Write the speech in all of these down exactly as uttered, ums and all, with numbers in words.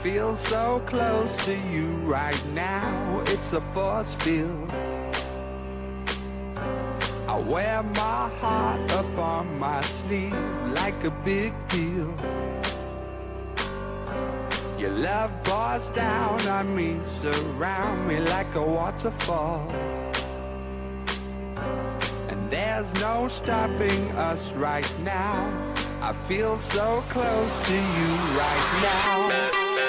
feel so close to you right now, it's a force field. I wear my heart up on my sleeve like a big deal. Your love pours down on me, surround me like a waterfall. And there's no stopping us right now. I feel so close to you right now.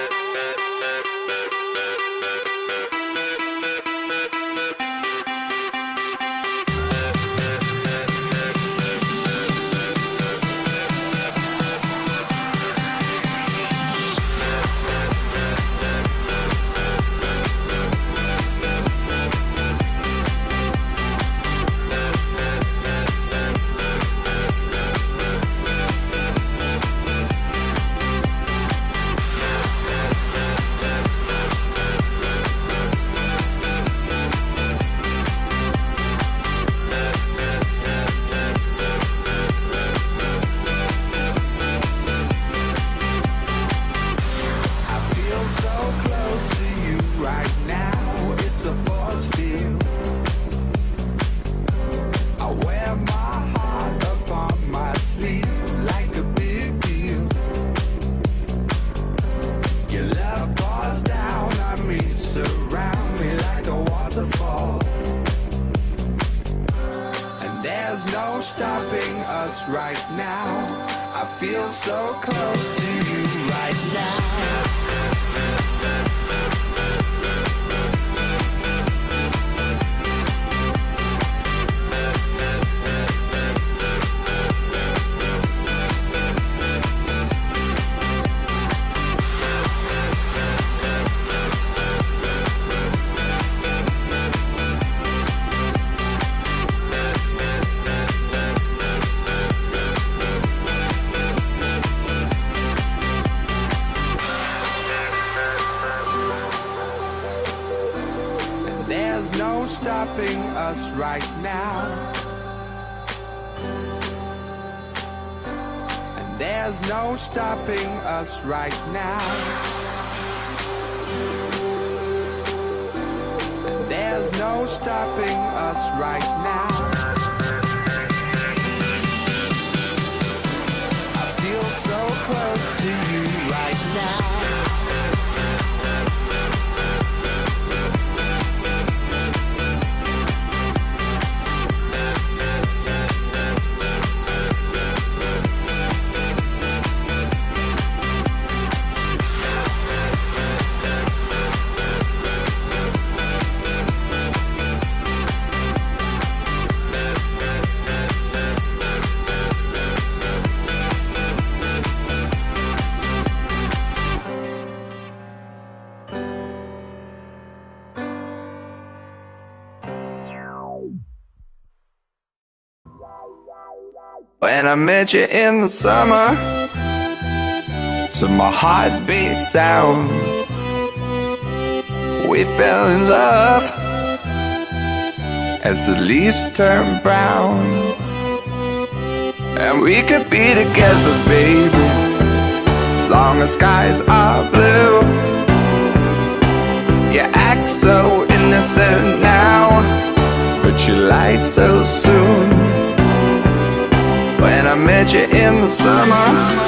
Stopping us right now. I feel so close to you right now. There's no stopping us right now. And there's no stopping us right now. And there's no stopping us right now. I feel so close to you right now. When I met you in the summer, to my heartbeat sound, we fell in love as the leaves turn brown. And we could be together, baby, as long as skies are blue. You act so innocent now, but you lied so soon. When I met you in the summer,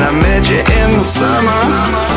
I met you in the summer.